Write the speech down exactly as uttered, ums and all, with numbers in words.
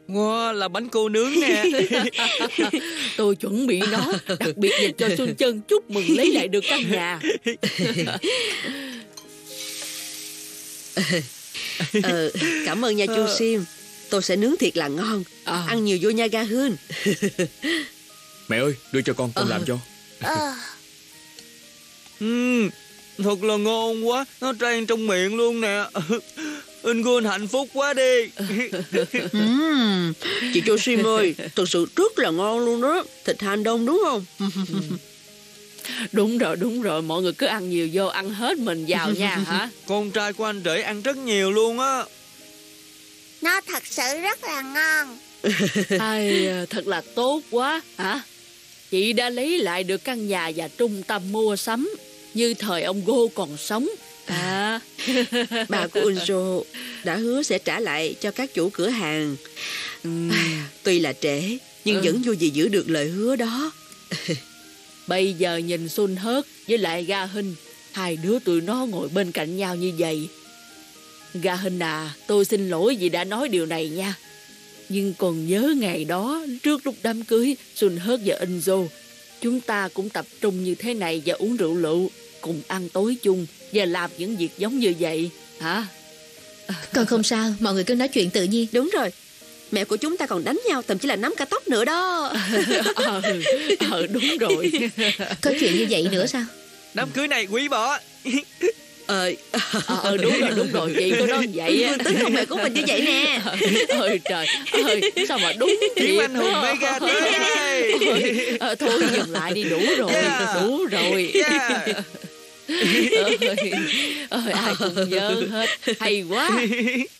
Wow, là bánh cô nướng nè. Tôi chuẩn bị nó đặc biệt dành cho Xuân Chân chúc mừng lấy lại được căn nhà. Ờ, cảm ơn nha chú Sim. Tôi sẽ nướng thiệt là ngon. À. Ăn nhiều vô nha Ga Hươn. Mẹ ơi, đưa cho con, con Ờ. làm cho. Ờ. Ừm, thật là ngon quá. Nó tràn trong miệng luôn nè. In Gun hạnh phúc quá đi. Uhm, chị chú Sim ơi, thật sự rất là ngon luôn đó. Thịt Han Đông đúng không? Đúng rồi, đúng rồi. Mọi người cứ ăn nhiều vô, ăn hết mình vào nha hả? Con trai của anh rể ăn rất nhiều luôn á. Nó thật sự rất là ngon. Ai, thật là tốt quá hả? Chị đã lấy lại được căn nhà và trung tâm mua sắm như thời ông Gô còn sống. À. Bà của Unso đã hứa sẽ trả lại cho các chủ cửa hàng. À, tuy là trễ nhưng Ừ. vẫn vui vì giữ được lời hứa đó. Bây giờ nhìn Xuân Hớt với lại Ga Hinh, hai đứa tụi nó ngồi bên cạnh nhau như vậy. Ga Hinh à, tôi xin lỗi vì đã nói điều này nha. Nhưng còn nhớ ngày đó, trước lúc đám cưới Xuân Hớt và Enzo, chúng ta cũng tập trung như thế này và uống rượu lựu, cùng ăn tối chung và làm những việc giống như vậy hả? Con không sao, mọi người cứ nói chuyện tự nhiên. Đúng rồi, mẹ của chúng ta còn đánh nhau, thậm chí là nắm cả tóc nữa đó. ờ, ờ, đúng rồi. Có chuyện như vậy nữa sao? Đám cưới này quý bỏ. Ờ, Ờ, đúng rồi, đúng rồi, chị có nói vậy á. Tính con mẹ của mình như vậy nè. Ơi trời ơi, sao mà đúng Kiếm thiệt anh hùng đó. Mega đây. Ờ, thôi dừng lại đi, đủ rồi, Yeah. đủ rồi. Yeah. Ơi, ơi, ai cũng nhớ hết, hay quá.